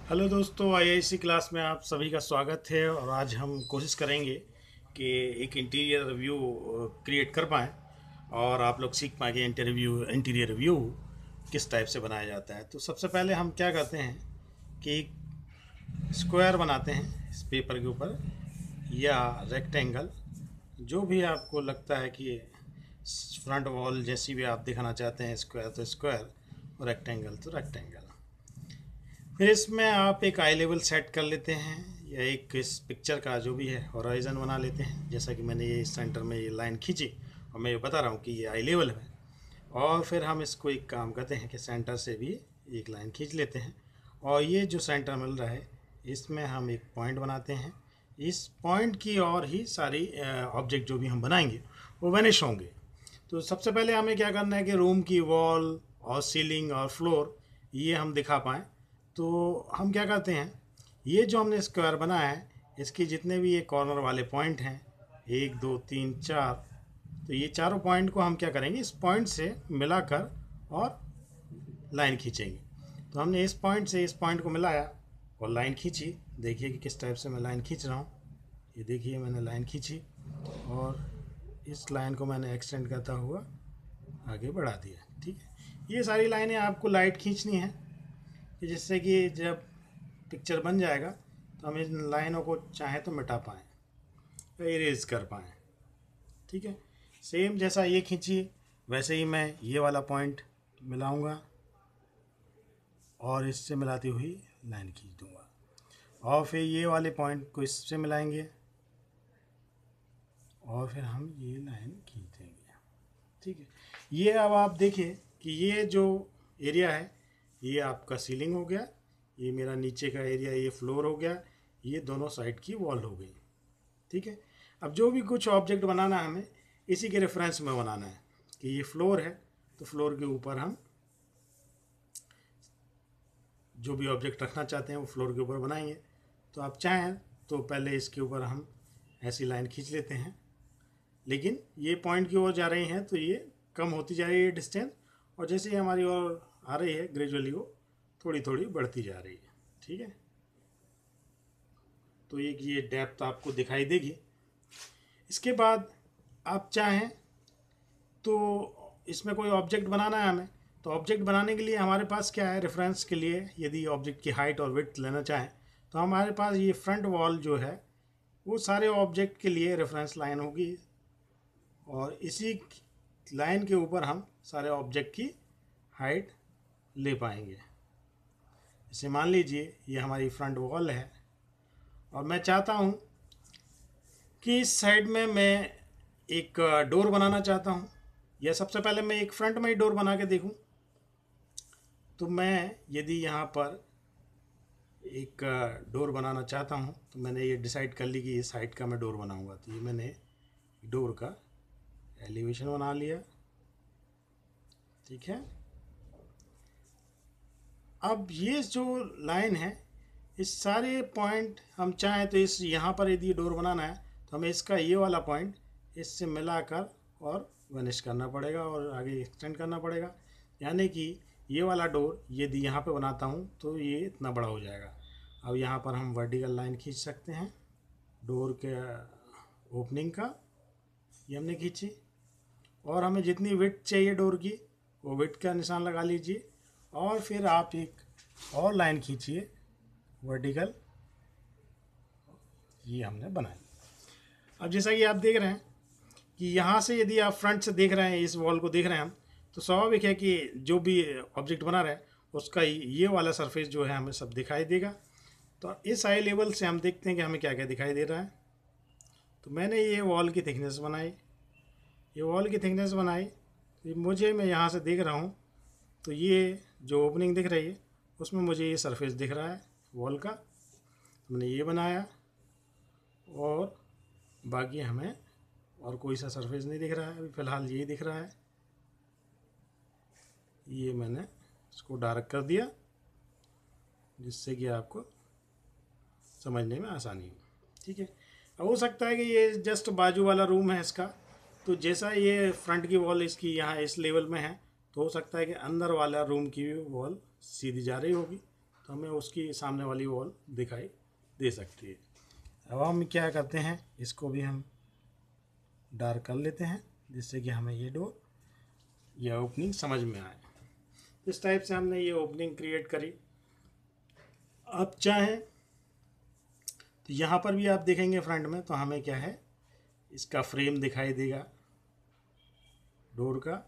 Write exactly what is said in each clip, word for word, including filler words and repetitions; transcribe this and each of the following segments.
Hello दोस्तों, IIC class में आप सभी का स्वागत है। और आज हम कोशिश करेंगे कि एक इंटीरियर रिव्यू क्रिएट कर पाएँ और आप लोग सीख पाएंगे इंटरव्यू इंटीरियर रिव्यू किस टाइप से बनाया जाता है। तो सबसे पहले हम क्या करते हैं कि एक स्क्वायर बनाते हैं इस पेपर के ऊपर या रेक्टेंगल, जो भी आपको लगता है कि फ्रंट वॉल जैसी भी आप दिखाना चाहते हैं, स्क्वायर तो स्क्वायर और रेक्टेंगल तो रेक्टेंगल। फिर इसमें आप एक आई लेवल सेट कर लेते हैं या एक इस पिक्चर का जो भी है हॉराइजन बना लेते हैं। जैसा कि मैंने ये सेंटर में ये लाइन खींची और मैं ये बता रहा हूँ कि ये आई लेवल है। और फिर हम इसको एक काम करते हैं कि सेंटर से भी एक लाइन खींच लेते हैं और ये जो सेंटर मिल रहा है इसमें हम एक पॉइंट बनाते हैं। इस पॉइंट की और ही सारी ऑब्जेक्ट जो भी हम बनाएंगे वो वैनिश होंगे। तो सबसे पहले हमें क्या करना है कि रूम की वॉल और सीलिंग और फ्लोर ये हम दिखा पाएँ। तो हम क्या करते हैं, ये जो हमने स्क्वायर बनाया है इसके जितने भी ये कॉर्नर वाले पॉइंट हैं, एक दो तीन चार, तो ये चारों पॉइंट को हम क्या करेंगे, इस पॉइंट से मिलाकर और लाइन खींचेंगे। तो हमने इस पॉइंट से इस पॉइंट को मिलाया और लाइन खींची। देखिए कि किस टाइप से मैं लाइन खींच रहा हूँ। ये देखिए मैंने लाइन खींची और इस लाइन को मैंने एक्सटेंड करता हुआ आगे बढ़ा दिया। ठीक है, ये सारी लाइनें आपको लाइट खींचनी है कि जिससे कि जब पिक्चर बन जाएगा तो हम इन लाइनों को चाहे तो मिटा पाएँ या इरेज कर पाएँ। ठीक है, सेम जैसा ये खींची वैसे ही मैं ये वाला पॉइंट मिलाऊंगा और इससे मिलाती हुई लाइन खींच दूंगा और फिर ये वाले पॉइंट को इससे मिलाएंगे और फिर हम ये लाइन खींच देंगे। ठीक है, ये अब आप देखिए कि ये जो एरिया है ये आपका सीलिंग हो गया, ये मेरा नीचे का एरिया ये फ्लोर हो गया, ये दोनों साइड की वॉल हो गई। ठीक है, अब जो भी कुछ ऑब्जेक्ट बनाना है हमें इसी के रेफरेंस में बनाना है कि ये फ्लोर है तो फ्लोर के ऊपर हम जो भी ऑब्जेक्ट रखना चाहते हैं वो फ्लोर के ऊपर बनाएंगे। तो आप चाहें तो पहले इसके ऊपर हम ऐसी लाइन खींच लेते हैं, लेकिन ये पॉइंट की ओर जा रही हैं तो ये कम होती जा रही है डिस्टेंस, और जैसे ही हमारी ओर आ रही है ग्रेजुअली वो थोड़ी थोड़ी बढ़ती जा रही है। ठीक है, तो एक ये डेप्थ आपको दिखाई देगी। इसके बाद आप चाहें तो इसमें कोई ऑब्जेक्ट बनाना है हमें, तो ऑब्जेक्ट बनाने के लिए हमारे पास क्या है, रेफरेंस के लिए यदि ऑब्जेक्ट की हाइट और विड्थ लेना चाहें तो हमारे पास ये फ्रंट वॉल जो है वो सारे ऑब्जेक्ट के लिए रेफरेंस लाइन होगी और इसी लाइन के ऊपर हम सारे ऑब्जेक्ट की हाइट ले पाएंगे। जैसे मान लीजिए ये हमारी फ्रंट वॉल है और मैं चाहता हूँ कि इस साइड में मैं एक डोर बनाना चाहता हूँ, या सबसे पहले मैं एक फ्रंट में ही डोर बना के देखूँ। तो मैं यदि यहाँ पर एक डोर बनाना चाहता हूँ तो मैंने ये डिसाइड कर ली कि इस साइड का मैं डोर बनाऊँगा। तो ये मैंने डोर का एलिवेशन बना लिया। ठीक है, अब ये जो लाइन है इस सारे पॉइंट हम चाहें तो इस यहाँ पर यदि डोर बनाना है तो हमें इसका ये वाला पॉइंट इससे मिलाकर और वनिश करना पड़ेगा और आगे एक्सटेंड करना पड़ेगा। यानी कि ये वाला डोर यदि यहाँ पे बनाता हूँ तो ये इतना बड़ा हो जाएगा। अब यहाँ पर हम वर्टिकल लाइन खींच सकते हैं डोर के ओपनिंग का, ये हमने खींची, और हमें जितनी विड्थ चाहिए डोर की वो विड्थ का निशान लगा लीजिए और फिर आप एक और लाइन खींचिए वर्टिकल, ये हमने बनाई। अब जैसा कि आप देख रहे हैं कि यहाँ से यदि आप फ्रंट से देख रहे हैं, इस वॉल को देख रहे हैं हम, तो स्वाभाविक है कि जो भी ऑब्जेक्ट बना रहे हैं उसका ये वाला सरफेस जो है हमें सब दिखाई देगा। तो इस आई लेवल से हम देखते हैं कि हमें क्या क्या दिखाई दे रहा है। तो मैंने ये वॉल की थिकनेस बनाई, ये वॉल की थिकनेस बनाई, तो मुझे मैं यहाँ से देख रहा हूँ तो ये जो ओपनिंग दिख रही है उसमें मुझे ये सरफेस दिख रहा है वॉल का, मैंने ये बनाया और बाकी हमें और कोई सा सरफेस नहीं दिख रहा है, अभी फ़िलहाल ये दिख रहा है। ये मैंने इसको डार्क कर दिया जिससे कि आपको समझने में आसानी हो। ठीक है, अब हो सकता है कि ये जस्ट बाजू वाला रूम है इसका, तो जैसा ये फ्रंट की वॉल इसकी यहाँ इस लेवल में है तो हो सकता है कि अंदर वाला रूम की वॉल सीधी जा रही होगी। हमें उसकी सामने वाली वॉल दिखाई दे सकती है। अब हम क्या करते हैं, इसको भी हम डार्क कर लेते हैं जिससे कि हमें ये डोर या ओपनिंग समझ में आए। इस टाइप से हमने ये ओपनिंग क्रिएट करी। अब चाहें तो यहाँ पर भी आप देखेंगे फ्रंट में, तो हमें क्या है, इसका फ्रेम दिखाई देगा डोर का,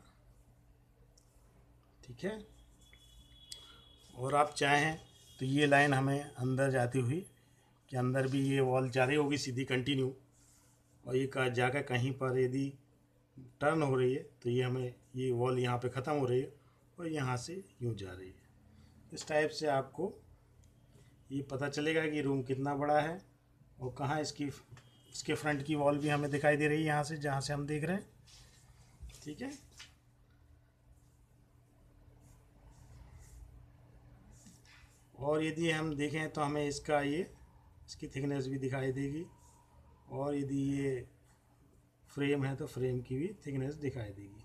ठीक है। और आप चाहें तो ये लाइन हमें अंदर जाती हुई कि अंदर भी ये वॉल जा रही होगी सीधी कंटिन्यू, और ये का जाकर कहीं पर यदि टर्न हो रही है तो ये हमें ये वॉल यहाँ पे ख़त्म हो रही है और यहाँ से यूँ जा रही है। इस टाइप से आपको ये पता चलेगा कि रूम कितना बड़ा है और कहाँ इसकी इसके फ्रंट की वॉल भी हमें दिखाई दे रही है यहाँ से, जहाँ से हम देख रहे हैं, ठीक है। और यदि हम देखें तो हमें इसका ये इसकी थिकनेस भी दिखाई देगी, और यदि ये फ्रेम है तो फ्रेम की भी थिकनेस दिखाई देगी,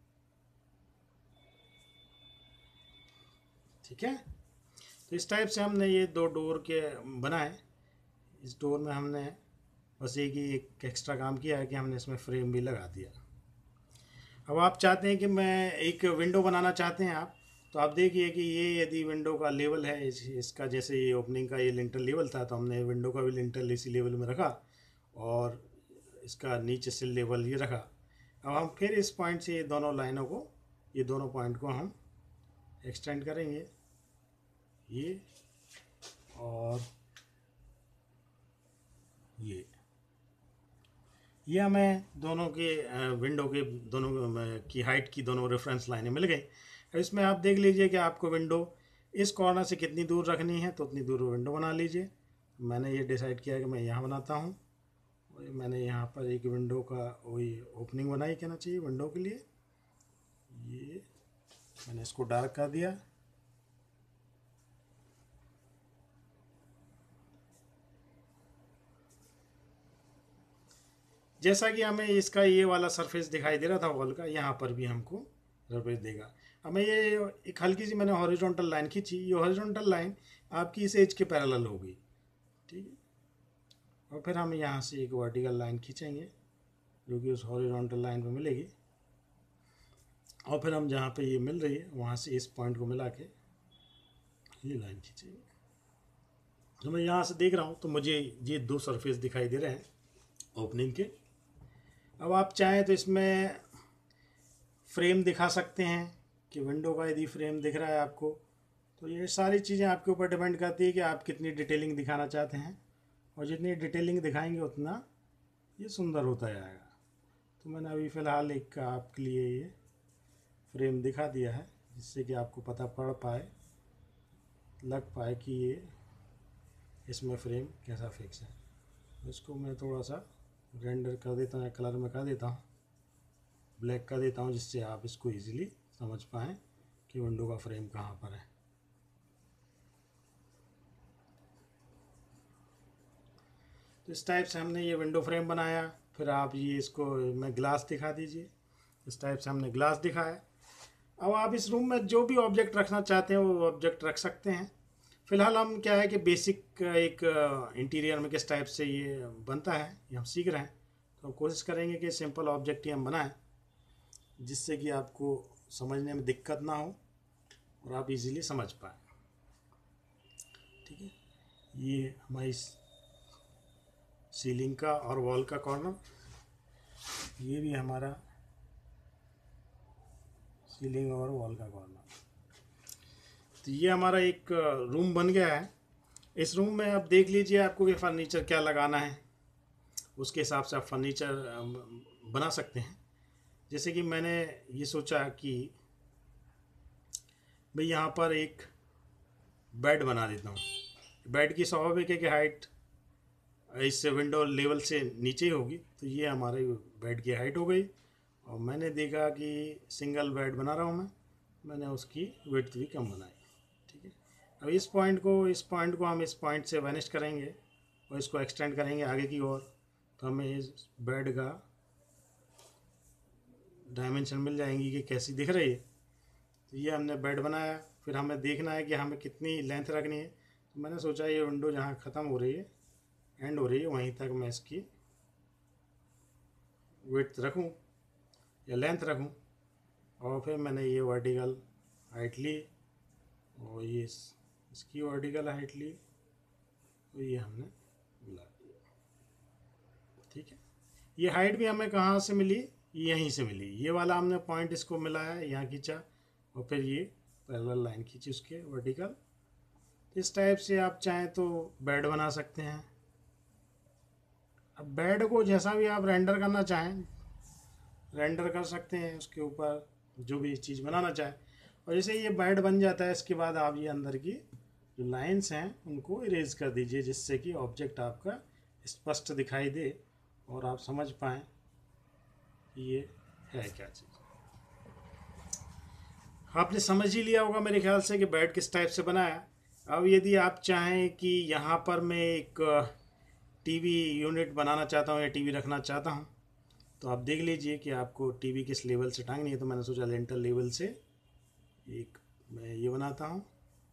ठीक है। तो इस टाइप से हमने ये दो डोर के बनाए। इस डोर में हमने बस एक ही एक एक्स्ट्रा काम किया है कि हमने इसमें फ्रेम भी लगा दिया। अब आप चाहते हैं कि मैं एक विंडो बनाना चाहते हैं आप, तो आप देखिए कि ये यदि विंडो का लेवल है इस, इसका जैसे ये ओपनिंग का ये लिंटर लेवल था, तो हमने विंडो का भी लिंटर इसी लेवल में रखा और इसका नीचे से लेवल ये रखा। अब हम फिर इस पॉइंट से ये दोनों लाइनों को, ये दोनों पॉइंट को हम एक्सटेंड करेंगे, ये और ये ये हमें दोनों के विंडो के दोनों की हाइट की दोनों रेफरेंस लाइनें मिल गई। अब इसमें आप देख लीजिए कि आपको विंडो इस कॉर्नर से कितनी दूर रखनी है, तो उतनी दूर विंडो बना लीजिए। मैंने ये डिसाइड किया कि मैं यहाँ बनाता हूँ, और मैंने यहाँ पर एक विंडो का वही ओपनिंग बनाई, कहना चाहिए विंडो के लिए। ये मैंने इसको डार्क कर दिया, जैसा कि हमें इसका ये वाला सरफेस दिखाई दे रहा था वॉल का, यहाँ पर भी हमको सरफेस देगा। हमें ये एक हल्की सी मैंने हॉरिजॉन्टल लाइन खींची, ये हॉरिजॉन्टल लाइन आपकी इस एज के पैरेलल होगी, ठीक है। और फिर हम यहाँ से एक वर्टिकल लाइन खींचेंगे जो कि उस हॉरिजॉन्टल लाइन पे मिलेगी, और फिर हम जहाँ पे ये मिल रही है वहाँ से इस पॉइंट को मिला के ये लाइन खींचेंगे। तो मैं यहाँ से देख रहा हूँ तो मुझे ये दो सरफेस दिखाई दे रहे हैं ओपनिंग के। अब आप चाहें तो इसमें फ्रेम दिखा सकते हैं कि विंडो का यदि फ्रेम दिख रहा है आपको, तो ये सारी चीज़ें आपके ऊपर डिपेंड करती है कि आप कितनी डिटेलिंग दिखाना चाहते हैं, और जितनी डिटेलिंग दिखाएंगे उतना ये सुंदर होता जाएगा। तो मैंने अभी फ़िलहाल एक आपके लिए ये फ्रेम दिखा दिया है जिससे कि आपको पता पड़ पाए, लग पाए कि ये इसमें फ्रेम कैसा फिक्स है। इसको मैं थोड़ा सा रेंडर कर देता हूँ, कलर में कर देता हूँ, ब्लैक कर देता हूँ, जिससे आप इसको इजीली समझ पाएँ कि विंडो का फ्रेम कहाँ पर है। तो इस टाइप से हमने ये विंडो फ्रेम बनाया। फिर आप ये इसको मैं ग्लास दिखा दीजिए। इस टाइप से हमने ग्लास दिखाया। अब आप इस रूम में जो भी ऑब्जेक्ट रखना चाहते हैं वो ऑब्जेक्ट रख सकते हैं। फ़िलहाल हम क्या है कि बेसिक एक इंटीरियर में किस टाइप से ये बनता है ये हम सीख रहे हैं, तो हम कोशिश करेंगे कि सिंपल ऑब्जेक्ट ही हम बनाएं जिससे कि आपको समझने में दिक्कत ना हो और आप इजीली समझ पाएँ, ठीक है। ये हमारी सीलिंग का और वॉल का कॉर्नर, ये भी हमारा सीलिंग और वॉल का कॉर्नर। तो ये हमारा एक रूम बन गया है। इस रूम में आप देख लीजिए आपको कि फर्नीचर क्या लगाना है, उसके हिसाब से आप फर्नीचर बना सकते हैं। जैसे कि मैंने ये सोचा कि भाई यहाँ पर एक बेड बना देता हूँ। बेड की स्वाभाविक है कि हाइट इससे विंडो लेवल से नीचे होगी, तो ये हमारे बेड की हाइट हो गई। और मैंने देखा कि सिंगल बेड बना रहा हूँ मैं, मैंने उसकी विड्थ भी कम बनाई, ठीक है। अब इस पॉइंट को इस पॉइंट को हम इस पॉइंट से वैनिश करेंगे और इसको एक्सटेंड करेंगे आगे की ओर, तो हमें इस बेड का डायमेंशन मिल जाएंगी कि कैसी दिख रही है। तो ये हमने बेड बनाया। फिर हमें देखना है कि हमें कितनी लेंथ रखनी है। तो मैंने सोचा ये विंडो जहाँ ख़त्म हो रही है, एंड हो रही है, वहीं तक मैं इसकी विड्थ रखूँ या लेंथ रखूँ। और फिर मैंने ये वर्टिकल हाइट ली और ये इसकी वर्टिकल हाइट ली, तो ये हमने मिला दिया। ठीक है, ये हाइट भी हमें कहाँ से मिली, यहीं से मिली। ये वाला हमने पॉइंट इसको मिलाया, यहाँ खींचा और फिर ये पैरेलल लाइन खींची उसके वर्टिकल। इस टाइप से आप चाहें तो बेड बना सकते हैं। अब बेड को जैसा भी आप रेंडर करना चाहें रेंडर कर सकते हैं, उसके ऊपर जो भी चीज़ बनाना चाहें। और जैसे ये बेड बन जाता है, इसके बाद आप ये अंदर की जो लाइंस हैं उनको इरेज कर दीजिए, जिससे कि ऑब्जेक्ट आपका स्पष्ट दिखाई दे और आप समझ पाएँ कि ये है क्या चीज़। आपने समझ ही लिया होगा मेरे ख्याल से कि बेड किस टाइप से बनाया। अब यदि आप चाहें कि यहाँ पर मैं एक टीवी यूनिट बनाना चाहता हूँ या टीवी रखना चाहता हूँ, तो आप देख लीजिए कि आपको टीवी किस लेवल से टांगनी है। तो मैंने सोचा लेंटर लेवल से एक मैं ये बनाता हूँ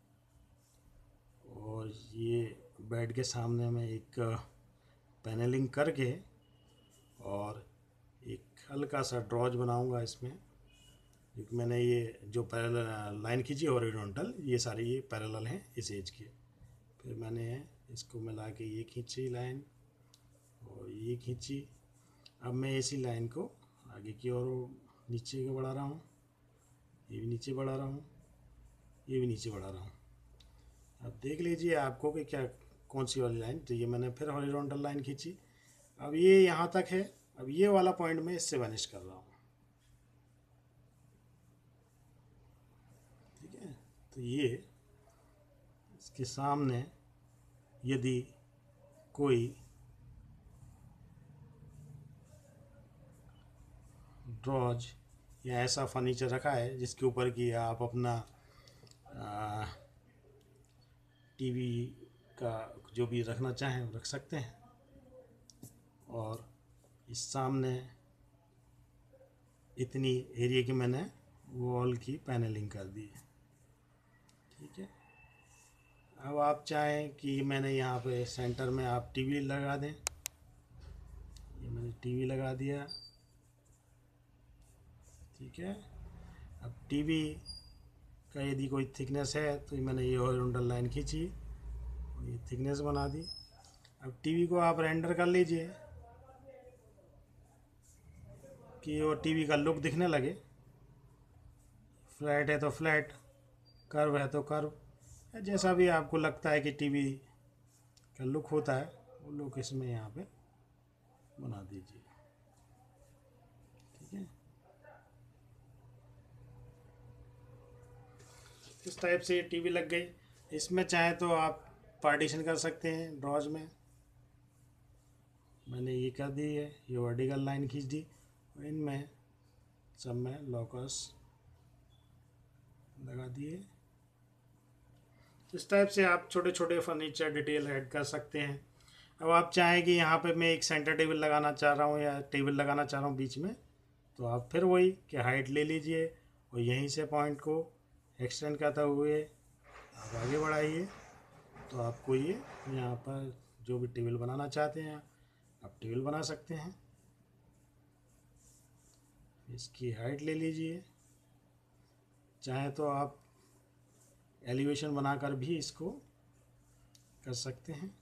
और ये बेड के सामने मैं एक पैनलिंग करके और एक हल्का सा ड्रॉज बनाऊंगा इसमें। क्योंकि मैंने ये जो पैरेलल लाइन खींची हॉरिजॉन्टल, ये सारी ये पैरेलल हैं इस एज के। फिर मैंने इसको मिला के ये खींची लाइन और ये खींची। अब मैं इसी लाइन को आगे की ओर नीचे को बढ़ा रहा हूँ, ये भी नीचे बढ़ा रहा हूँ, ये भी नीचे बढ़ा रहा हूँ। अब देख लीजिए आपको कि क्या कौन सी वाली लाइन। तो ये मैंने फिर हॉरिजॉन्टल लाइन खींची। अब ये यहाँ तक है। अब ये वाला पॉइंट मैं इससे वनिश कर रहा हूँ। ठीक है, तो ये इसके सामने यदि कोई ड्रॉज या ऐसा फर्नीचर रखा है जिसके ऊपर कि आप अपना टीवी का जो भी रखना चाहें रख सकते हैं। और इस सामने इतनी एरिया की मैंने वॉल की पैनलिंग कर दी है। ठीक है, अब आप चाहें कि मैंने यहाँ पे सेंटर में आप टीवी लगा दें। ये मैंने टीवी लगा दिया। ठीक है, अब टीवी का यदि कोई थिकनेस है तो मैंने ये हॉरिजॉन्टल लाइन खींची और ये थिकनेस बना दी। अब टीवी को आप रेंडर कर लीजिए कि वो टीवी का लुक दिखने लगे। फ्लैट है तो फ्लैट, कर्व है तो कर्व, जैसा भी आपको लगता है कि टीवी का लुक होता है वो लुक इसमें यहाँ पे बना दीजिए। ठीक है, इस टाइप से टीवी लग गई। इसमें चाहे तो आप पार्टीशन कर सकते हैं ड्रॉज में। मैंने ये कर दी है, ये वर्टिकल लाइन खींच दी और इनमें सब में लॉकर्स लगा दिए। इस टाइप से आप छोटे छोटे फर्नीचर डिटेल ऐड कर सकते हैं। अब आप चाहें कि यहाँ पे मैं एक सेंटर टेबल लगाना चाह रहा हूँ या टेबल लगाना चाह रहा हूँ बीच में, तो आप फिर वही कि हाइट ले लीजिए और यहीं से पॉइंट को एक्सटेंड करते हुए आप आगे बढ़ाइए। तो आपको ये यहाँ पर जो भी टेबल बनाना चाहते हैं आप टेबल बना सकते हैं। इसकी हाइट ले लीजिए, चाहे तो आप एलिवेशन बनाकर भी इसको कर सकते हैं।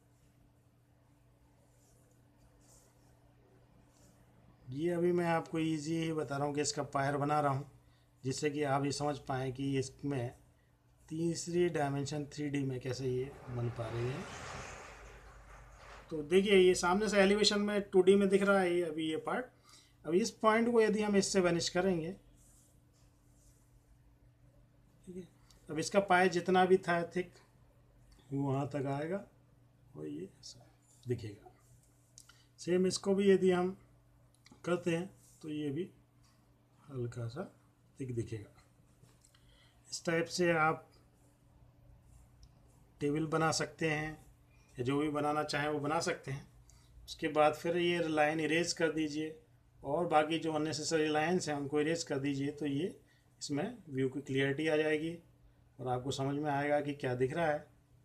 ये अभी मैं आपको इजी ही बता रहा हूँ कि इसका पायर बना रहा हूँ, जिससे कि आप ये समझ पाएँ कि इसमें तीसरी डायमेंशन थ्री डी में कैसे ये बन पा रही है। तो देखिए ये सामने से एलिवेशन में टू डी में दिख रहा है ये अभी ये पार्ट। अब इस पॉइंट को यदि हम इससे वनिश करेंगे, ठीक है, अब इसका पाया जितना भी था थिक वो वहाँ तक आएगा और ये ऐसा दिखेगा। सेम इसको भी यदि हम करते हैं तो ये भी हल्का सा थिक दिखेगा। इस टाइप से आप टेबल बना सकते हैं या जो भी बनाना चाहें वो बना सकते हैं। उसके बाद फिर ये लाइन इरेज कर दीजिए और बाकी जो अननेसेसरी लाइन्स हैं उनको इरेज कर दीजिए। तो ये इसमें व्यू की क्लियरिटी आ जाएगी और आपको समझ में आएगा कि क्या दिख रहा है।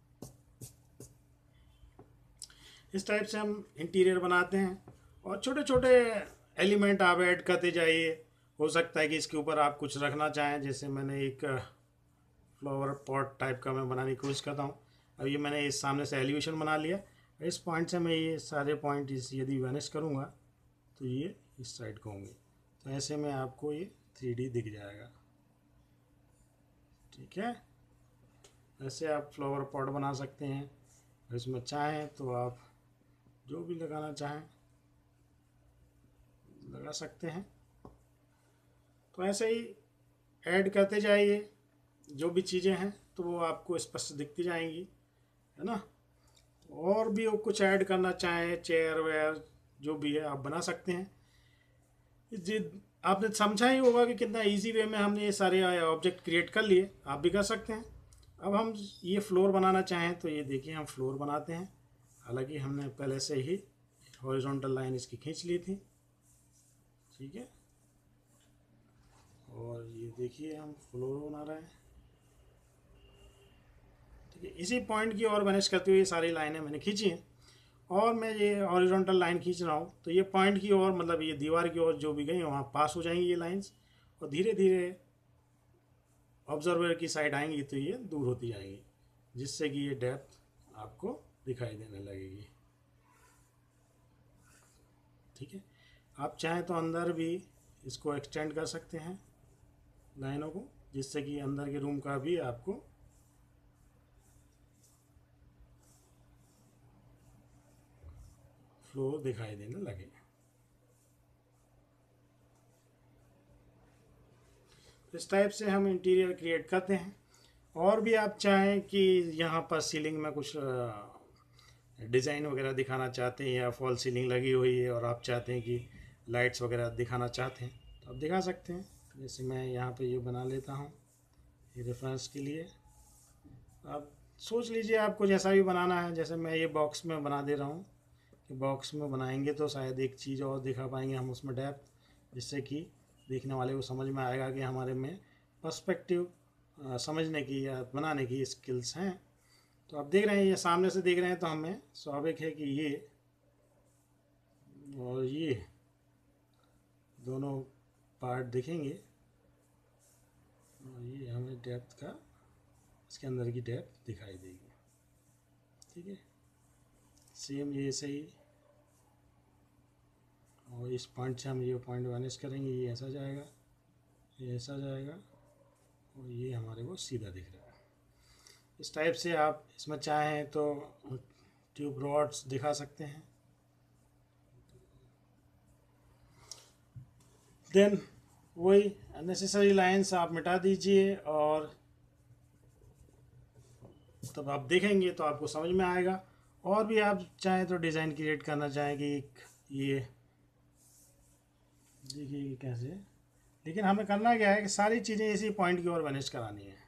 इस टाइप से हम इंटीरियर बनाते हैं और छोटे छोटे एलिमेंट आप ऐड करते जाइए। हो सकता है कि इसके ऊपर आप कुछ रखना चाहें, जैसे मैंने एक फ्लावर पॉट टाइप का मैं बनाने की कोशिश करता हूँ। अब ये मैंने इस सामने से एलिवेशन बना लिया। इस पॉइंट से मैं ये सारे पॉइंट इस यदि वैनिश करूँगा तो ये इस साइड को होंगे, तो ऐसे में आपको ये थ्री डी दिख जाएगा। ठीक है, ऐसे आप फ्लावर पॉट बना सकते हैं। इसमें चाहें तो आप जो भी लगाना चाहें लगा सकते हैं। तो ऐसे ही ऐड करते जाइए जो भी चीज़ें हैं, तो वो आपको स्पष्ट दिखती जाएंगी, है ना। और भी वो कुछ ऐड करना चाहें, चेयर वेयर जो भी है आप बना सकते हैं। जी, आपने समझा ही होगा कि कितना इजी वे में हमने ये सारे ऑब्जेक्ट क्रिएट कर लिए। आप भी कर सकते हैं। अब हम ये फ्लोर बनाना चाहें तो ये देखिए हम फ्लोर बनाते हैं। हालांकि हमने पहले से ही हॉरिजॉन्टल लाइन इसकी खींच ली थी। ठीक है, और ये देखिए हम फ्लोर बना रहे हैं। ठीक है, इसी पॉइंट की ओर वैनिश करते हुए सारी लाइनें मैंने खींची हैं और मैं ये हॉरिजॉन्टल लाइन खींच रहा हूँ, तो ये पॉइंट की ओर मतलब ये दीवार की ओर जो भी गई वहाँ पास हो जाएंगी ये लाइंस, और धीरे धीरे ऑब्जर्वर की साइड आएंगी तो ये दूर होती जाएंगी, जिससे कि ये डेप्थ आपको दिखाई देने लगेगी। ठीक है, आप चाहें तो अंदर भी इसको एक्सटेंड कर सकते हैं लाइनों को, जिससे कि अंदर के रूम का भी आपको फ्लोर दिखाई देने लगे। इस टाइप से हम इंटीरियर क्रिएट करते हैं। और भी आप चाहें कि यहाँ पर सीलिंग में कुछ डिज़ाइन वगैरह दिखाना चाहते हैं, या फॉल सीलिंग लगी हुई है और आप चाहते हैं कि लाइट्स वगैरह दिखाना चाहते हैं, तो आप दिखा सकते हैं। जैसे मैं यहाँ पे ये बना लेता हूँ ये रेफरेंस के लिए। आप सोच लीजिए आपको जैसा भी बनाना है। जैसे मैं ये बॉक्स में बना दे रहा हूँ कि बॉक्स में बनाएंगे तो शायद एक चीज़ और दिखा पाएंगे हम उसमें डेप्थ, जिससे कि देखने वाले को समझ में आएगा कि हमारे में पर्सपेक्टिव समझने की या बनाने की स्किल्स हैं। तो आप देख रहे हैं ये सामने से देख रहे हैं तो हमें स्वाभाविक है कि ये और ये दोनों पार्ट दिखेंगे और ये हमें डेप्थ का इसके अंदर की डेप्थ दिखाई देगी। ठीक है, सेम ये सही, और इस पॉइंट से हम ये पॉइंट वैनिश करेंगे, ये ऐसा जाएगा, ये ऐसा जाएगा और ये हमारे को सीधा दिख रहा है। इस टाइप से आप इसमें चाहें तो ट्यूब रॉड्स दिखा सकते हैं। देन वही अननेसेसरी लाइंस आप मिटा दीजिए और तब आप देखेंगे तो आपको समझ में आएगा। और भी आप चाहें तो डिज़ाइन क्रिएट करना चाहें कि ये देखिए कैसे, लेकिन हमें करना क्या है कि सारी चीज़ें इसी पॉइंट की ओर वैनिश करानी है।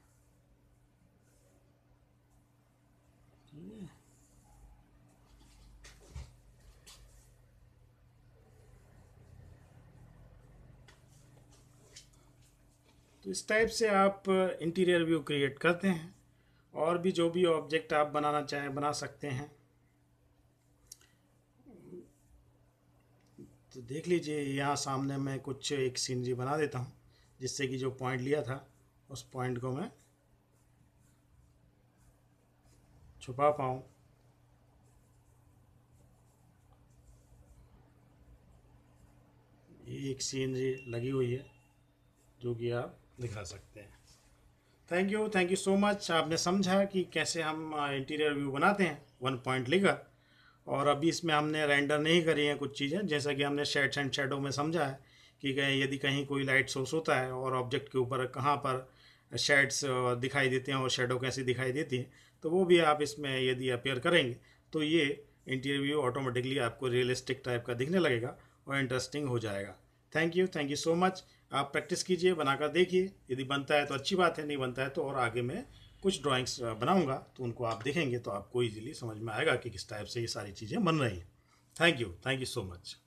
तो इस टाइप से आप इंटीरियर व्यू क्रिएट करते हैं। और भी जो भी ऑब्जेक्ट आप बनाना चाहें बना सकते हैं। तो देख लीजिए यहाँ सामने मैं कुछ एक सीनरी बना देता हूँ, जिससे कि जो पॉइंट लिया था उस पॉइंट को मैं छुपा पाऊँ। ये एक सीनरी लगी हुई है जो कि आप दिखा सकते हैं। Thank you thank you so much. आपने समझा कि कैसे हम इंटीरियर व्यू बनाते हैं वन पॉइंट लेकर। और अभी इसमें हमने रेंडर नहीं करी हैं कुछ चीज़ें, जैसा कि हमने शेड्स एंड शेडो में समझा है कि यदि कहीं कोई लाइट सोर्स होता है और ऑब्जेक्ट के ऊपर कहाँ पर शेड्स दिखाई देते हैं और शेडो कैसी दिखाई देती है, तो वो भी आप इसमें यदि अपेयर करेंगे तो ये इंटीरियर व्यू ऑटोमेटिकली आपको रियलिस्टिक टाइप का दिखने लगेगा और इंटरेस्टिंग हो जाएगा। Thank you thank you so much. आप प्रैक्टिस कीजिए, बनाकर देखिए। यदि बनता है तो अच्छी बात है, नहीं बनता है तो और आगे मैं कुछ ड्राइंग्स बनाऊंगा तो उनको आप देखेंगे तो आपको इजीली समझ में आएगा कि किस टाइप से ये सारी चीज़ें बन रही हैं। Thank you thank you so much.